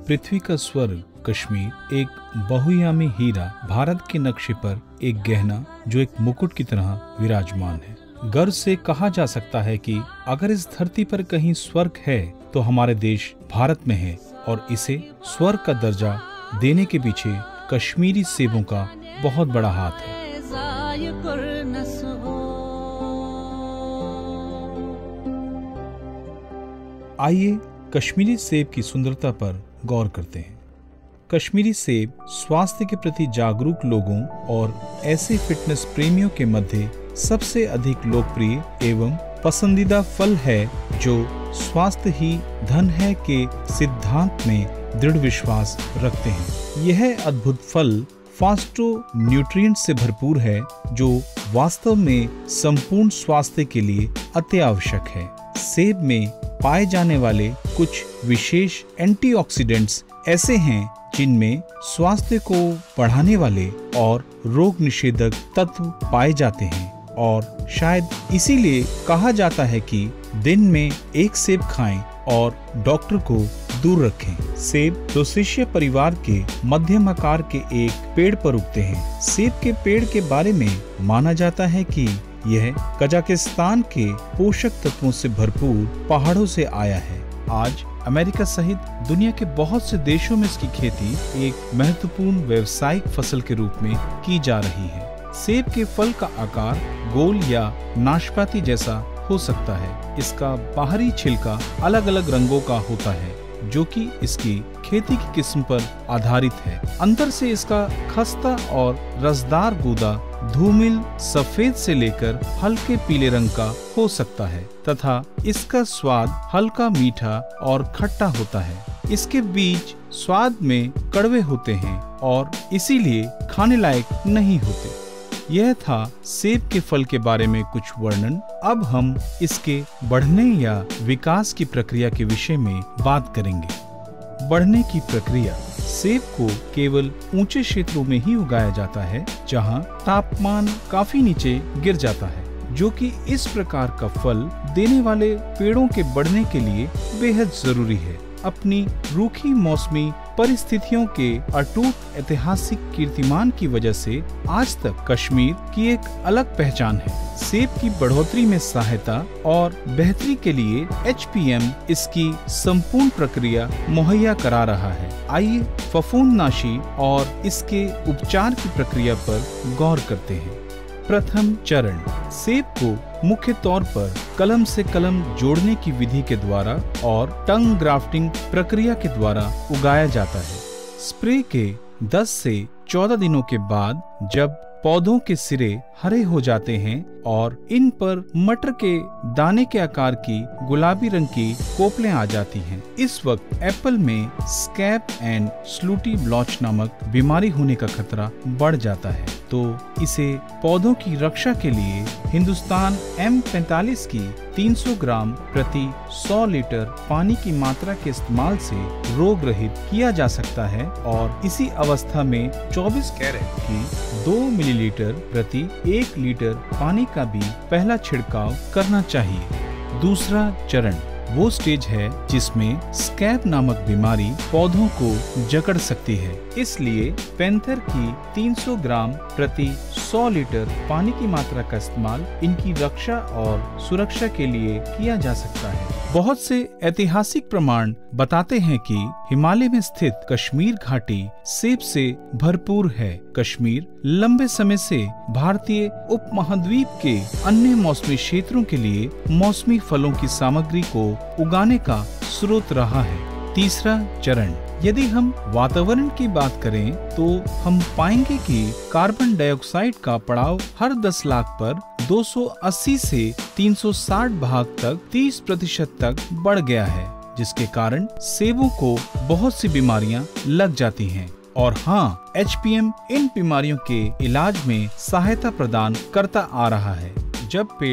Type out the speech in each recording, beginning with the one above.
पृथ्वी का स्वर्ग कश्मीर एक बहुआयामी हीरा भारत के नक्शे पर एक गहना जो एक मुकुट की तरह विराजमान है। गर्व से कहा जा सकता है कि अगर इस धरती पर कहीं स्वर्ग है तो हमारे देश भारत में है और इसे स्वर्ग का दर्जा देने के पीछे कश्मीरी सेबों का बहुत बड़ा हाथ है। आइए कश्मीरी सेब की सुंदरता पर गौर करते हैं। कश्मीरी सेब स्वास्थ्य के प्रति जागरूक लोगों और ऐसे फिटनेस प्रेमियों के मध्य सबसे अधिक लोकप्रिय एवं पसंदीदा फल है जो स्वास्थ्य ही धन है के सिद्धांत में दृढ़ विश्वास रखते हैं। यह अद्भुत फल फाइटोन्यूट्रिएंट से भरपूर है जो वास्तव में संपूर्ण स्वास्थ्य के लिए अति आवश्यक है। सेब में पाए जाने वाले कुछ विशेष एंटीऑक्सीडेंट्स ऐसे हैं जिनमें स्वास्थ्य को बढ़ाने वाले और रोग निषेधक तत्व पाए जाते हैं और शायद इसीलिए कहा जाता है कि दिन में एक सेब खाएं और डॉक्टर को दूर रखें। सेब रोसेशिया परिवार के मध्यम आकार के एक पेड़ पर उगते हैं। सेब के पेड़ के बारे में माना जाता है कि यह कजाकिस्तान के पोषक तत्वों से भरपूर पहाड़ों से आया है। आज अमेरिका सहित दुनिया के बहुत से देशों में इसकी खेती एक महत्वपूर्ण व्यावसायिक फसल के रूप में की जा रही है। सेब के फल का आकार गोल या नाशपाती जैसा हो सकता है। इसका बाहरी छिलका अलग अलग रंगों का होता है जो कि इसकी खेती की किस्म पर आधारित है। अंदर से इसका खस्ता और रसदार गूदा धूमिल सफेद से लेकर हल्के पीले रंग का हो सकता है तथा इसका स्वाद हल्का मीठा और खट्टा होता है। इसके बीज स्वाद में कड़वे होते हैं और इसीलिए खाने लायक नहीं होते। यह था सेब के फल के बारे में कुछ वर्णन। अब हम इसके बढ़ने या विकास की प्रक्रिया के विषय में बात करेंगे। बढ़ने की प्रक्रिया। सेब को केवल ऊंचे क्षेत्रों में ही उगाया जाता है जहां तापमान काफी नीचे गिर जाता है, जो कि इस प्रकार का फल देने वाले पेड़ों के बढ़ने के लिए बेहद जरूरी है। अपनी रूखी मौसमी परिस्थितियों के अटूट ऐतिहासिक कीर्तिमान की वजह से आज तक कश्मीर की एक अलग पहचान है। सेब की बढ़ोतरी में सहायता और बेहतरी के लिए HPM इसकी संपूर्ण प्रक्रिया मुहैया करा रहा है। आइए फफूंदनाशी और इसके उपचार की प्रक्रिया पर गौर करते हैं। प्रथम चरण, सेब को मुख्य तौर पर कलम से कलम जोड़ने की विधि के द्वारा और टंग ग्राफ्टिंग प्रक्रिया के द्वारा उगाया जाता है। स्प्रे के 10 से 14 दिनों के बाद जब पौधों के सिरे हरे हो जाते हैं और इन पर मटर के दाने के आकार की गुलाबी रंग की कोपलें आ जाती हैं, इस वक्त एप्पल में स्कैब एंड स्लूटी ब्लॉच नामक बीमारी होने का खतरा बढ़ जाता है। तो इसे पौधों की रक्षा के लिए हिंदुस्तान M45 की 300 ग्राम प्रति 100 लीटर पानी की मात्रा के इस्तेमाल से रोग रहित किया जा सकता है और इसी अवस्था में 24 कैरेट की 2 मिलीलीटर प्रति 1 लीटर पानी का भी पहला छिड़काव करना चाहिए। दूसरा चरण वो स्टेज है जिसमें स्कैब नामक बीमारी पौधों को जकड़ सकती है, इसलिए पेंथर की 300 ग्राम प्रति 100 लीटर पानी की मात्रा का इस्तेमाल इनकी रक्षा और सुरक्षा के लिए किया जा सकता है। बहुत से ऐतिहासिक प्रमाण बताते हैं कि हिमालय में स्थित कश्मीर घाटी सेब से भरपूर है। कश्मीर लंबे समय से भारतीय उपमहाद्वीप के अन्य मौसमी क्षेत्रों के लिए मौसमी फलों की सामग्री को उगाने का स्रोत रहा है। तीसरा चरण, यदि हम वातावरण की बात करें तो हम पाएंगे कि कार्बन डाइऑक्साइड का पड़ाव हर 10 लाख पर 280 से 360 भाग तक 30% तक बढ़ गया है, जिसके कारण सेबों को बहुत सी बीमारियां लग जाती हैं। और हाँ, HPM इन बीमारियों के इलाज में सहायता प्रदान करता आ रहा है। जब पेड़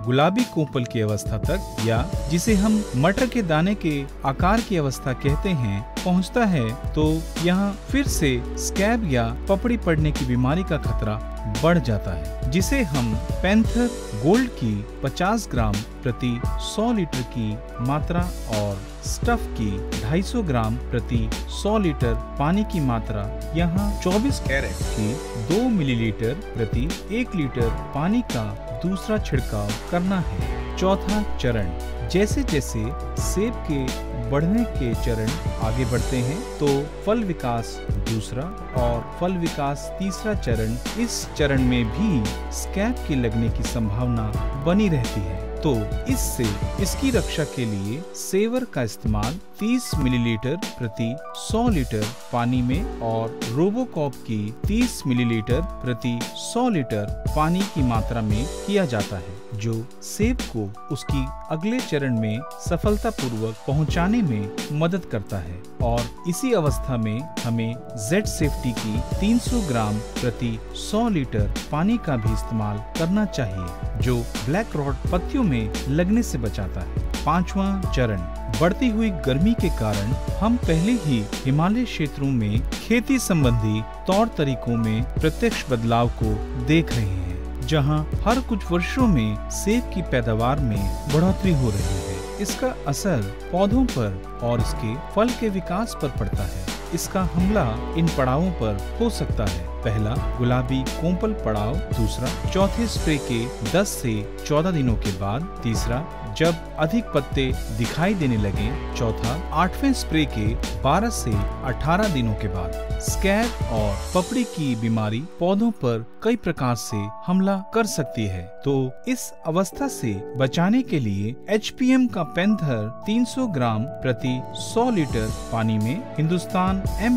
गुलाबी कोपल की अवस्था तक, या जिसे हम मटर के दाने के आकार की अवस्था कहते हैं, पहुंचता है तो यहाँ फिर से स्कैब या पपड़ी पड़ने की बीमारी का खतरा बढ़ जाता है, जिसे हम पैंथर गोल्ड की 50 ग्राम प्रति 100 लीटर की मात्रा और स्टफ की 250 ग्राम प्रति 100 लीटर पानी की मात्रा यहाँ 24 कैरेट की 2 मिलीलीटर प्रति 1 लीटर पानी का दूसरा छिड़काव करना है। चौथा चरण, जैसे जैसे सेब के बढ़ने के चरण आगे बढ़ते हैं तो फल विकास दूसरा और फल विकास तीसरा चरण, इस चरण में भी स्कैब के लगने की संभावना बनी रहती है। तो इससे इसकी रक्षा के लिए सेवर का इस्तेमाल 30 मिलीलीटर प्रति 100 लीटर पानी में और रोबोकॉप की 30 मिलीलीटर प्रति 100 लीटर पानी की मात्रा में किया जाता है, जो सेब को उसकी अगले चरण में सफलतापूर्वक पहुंचाने में मदद करता है। और इसी अवस्था में हमें जेड सेफ्टी की 300 ग्राम प्रति 100 लीटर पानी का भी इस्तेमाल करना चाहिए, जो ब्लैक रॉट पत्तियों में लगने से बचाता है। पांचवा चरण, बढ़ती हुई गर्मी के कारण हम पहले ही हिमालय क्षेत्रों में खेती संबंधी तौर तरीकों में प्रत्यक्ष बदलाव को देख रहे हैं, जहां हर कुछ वर्षों में सेब की पैदावार में बढ़ोतरी हो रही है। इसका असर पौधों पर और इसके फल के विकास पर पड़ता है। इसका हमला इन पड़ावों पर हो सकता है। पहला, गुलाबी कोंपल पड़ाव। दूसरा, चौथे स्प्रे के 10 से 14 दिनों के बाद। तीसरा, जब अधिक पत्ते दिखाई देने लगे। चौथा, 8वें स्प्रे के 12 से 18 दिनों के बाद। स्कैब और पपड़ी की बीमारी पौधों पर कई प्रकार से हमला कर सकती है, तो इस अवस्था से बचाने के लिए HPM का पैंथर 300 ग्राम प्रति 100 लीटर पानी में, हिंदुस्तान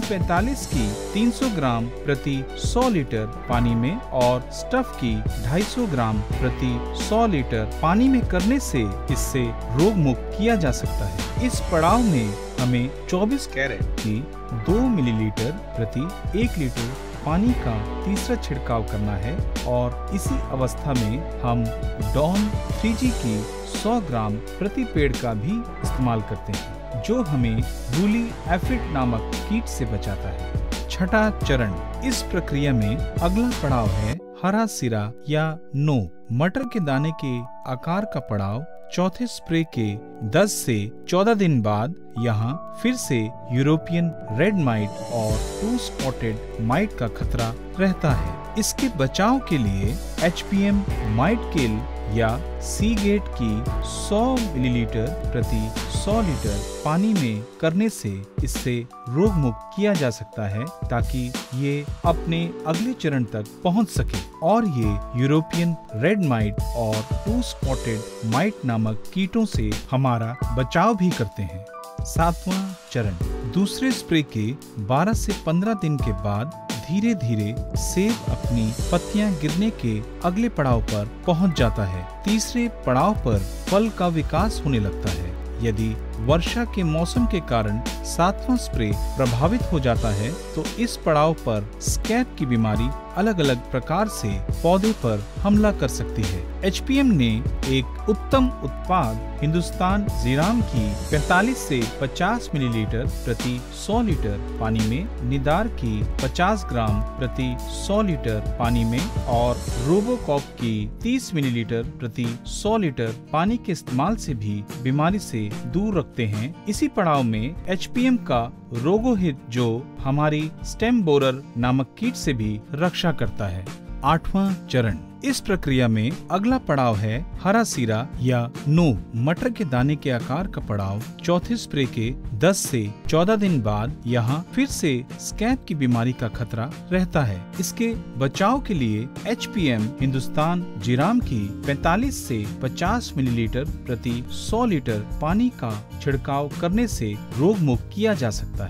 M45 की 300 ग्राम प्रति 100 लीटर पानी में और स्टफ की 250 ग्राम प्रति 100 लीटर पानी में करने से इससे रोग मुक्त किया जा सकता है। इस पड़ाव में हमें 24 कैरेट की 2 मिलीलीटर प्रति 1 लीटर पानी का तीसरा छिड़काव करना है और इसी अवस्था में हम डॉन 3G की 100 ग्राम प्रति पेड़ का भी इस्तेमाल करते हैं, जो हमें रूली एफिड नामक कीट से बचाता है। छठा चरण, इस प्रक्रिया में अगला पड़ाव है हरा सिरा या नो, मटर के दाने के आकार का पड़ाव। चौथे स्प्रे के 10 से 14 दिन बाद यहाँ फिर से यूरोपियन रेड माइट और 2 स्पॉटेड माइट का खतरा रहता है। इसके बचाव के लिए HPM माइट किल या सीगेट की 100 मिलीलीटर प्रति 100 लीटर पानी में करने से इससे रोग मुक्त किया जा सकता है, ताकि ये अपने अगले चरण तक पहुंच सके और ये यूरोपियन रेड माइट और 2 स्पॉटेड माइट नामक कीटों से हमारा बचाव भी करते हैं। सातवां चरण, दूसरे स्प्रे के 12 से 15 दिन के बाद धीरे धीरे सेब अपनी पत्तियां गिरने के अगले पड़ाव पर पहुंच जाता है। तीसरे पड़ाव पर फल का विकास होने लगता है। यदि वर्षा के मौसम के कारण 7वां स्प्रे प्रभावित हो जाता है तो इस पड़ाव पर स्कैब की बीमारी अलग अलग प्रकार से पौधे पर हमला कर सकती है। HPM ने एक उत्तम उत्पाद हिंदुस्तान जीराम की 45 से 50 मिलीलीटर प्रति 100 लीटर पानी में, निदार की 50 ग्राम प्रति 100 लीटर पानी में और रोबोकॉप की 30 मिलीलीटर प्रति 100 लीटर पानी के इस्तेमाल से भी बीमारी से दूर रखते हैं। इसी पड़ाव में HPM का रोगोहित, जो हमारी स्टेम बोरर नामक कीट से भी रक्षा करता है। 8वां चरण, इस प्रक्रिया में अगला पड़ाव है हरा सिरा या नो, मटर के दाने के आकार का पड़ाव। चौथे स्प्रे के 10 से 14 दिन बाद यहाँ फिर से स्कैब की बीमारी का खतरा रहता है। इसके बचाव के लिए HPM हिंदुस्तान जीराम की 45 से 50 मिलीलीटर प्रति 100 लीटर पानी का छिड़काव करने से रोग मुक्त किया जा सकता है।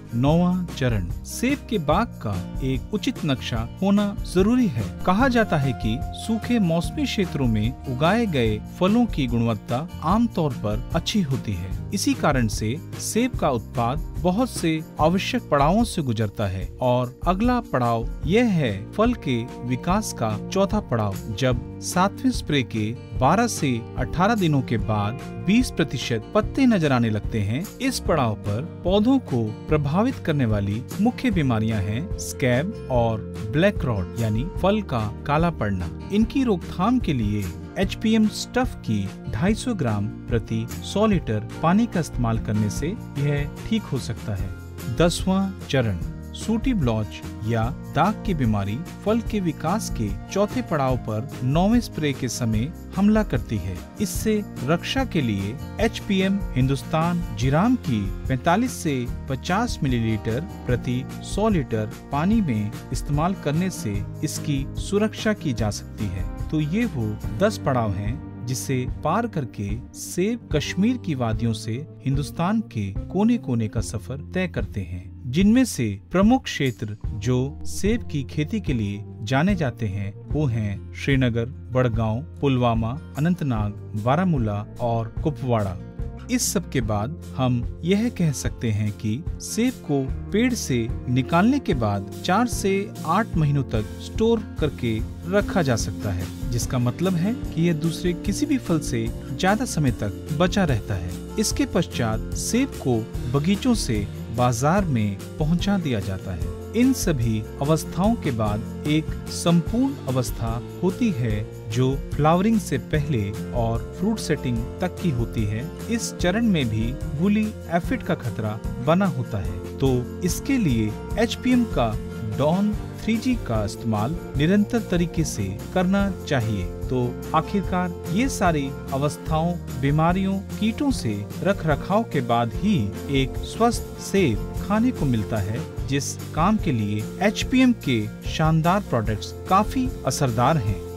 9वां चरण, सेब के बाग का एक उचित नक्शा होना जरूरी है। कहा जाता है कि सूखे मौसमी क्षेत्रों में उगाए गए फलों की गुणवत्ता आमतौर पर अच्छी होती है। इसी कारण से सेब का उत्पाद बहुत से आवश्यक पड़ावों से गुजरता है और अगला पड़ाव यह है फल के विकास का चौथा पड़ाव। जब 7वें स्प्रे के 12 से 18 दिनों के बाद 20% पत्ते नजर आने लगते हैं। इस पड़ाव पर पौधों को प्रभावित करने वाली मुख्य बीमारियां हैं स्कैब और ब्लैक रॉट यानी फल का काला पड़ना। इनकी रोकथाम के लिए HPM स्टफ की 250 ग्राम प्रति 100 लीटर पानी का इस्तेमाल करने से यह ठीक हो सकता है। 10वां चरण, सूटी ब्लॉच या दाग की बीमारी फल के विकास के चौथे पड़ाव पर 9वें स्प्रे के समय हमला करती है। इससे रक्षा के लिए HPM हिंदुस्तान जीराम की 45 से 50 मिलीलीटर प्रति 100 लीटर पानी में इस्तेमाल करने से इसकी सुरक्षा की जा सकती है। तो ये वो 10 पड़ाव हैं जिसे पार करके सेब कश्मीर की वादियों से हिंदुस्तान के कोने कोने का सफर तय करते हैं। जिनमें से प्रमुख क्षेत्र जो सेब की खेती के लिए जाने जाते हैं वो हैं श्रीनगर, बड़गांव, पुलवामा, अनंतनाग, बारामूला और कुपवाड़ा। इस सब के बाद हम यह कह सकते हैं कि सेब को पेड़ से निकालने के बाद 4 से 8 महीनों तक स्टोर करके रखा जा सकता है, जिसका मतलब है कि यह दूसरे किसी भी फल से ज्यादा समय तक बचा रहता है। इसके पश्चात सेब को बगीचों से बाजार में पहुंचा दिया जाता है। इन सभी अवस्थाओं के बाद एक संपूर्ण अवस्था होती है जो फ्लावरिंग से पहले और फ्रूट सेटिंग तक की होती है। इस चरण में भी वूली एफिड का खतरा बना होता है, तो इसके लिए HPM का डॉन 3G का इस्तेमाल निरंतर तरीके से करना चाहिए। तो आखिरकार ये सारी अवस्थाओं, बीमारियों, कीटों से रख रखाव के बाद ही एक स्वस्थ सेब खाने को मिलता है, जिस काम के लिए HPM के शानदार प्रोडक्ट्स काफी असरदार हैं।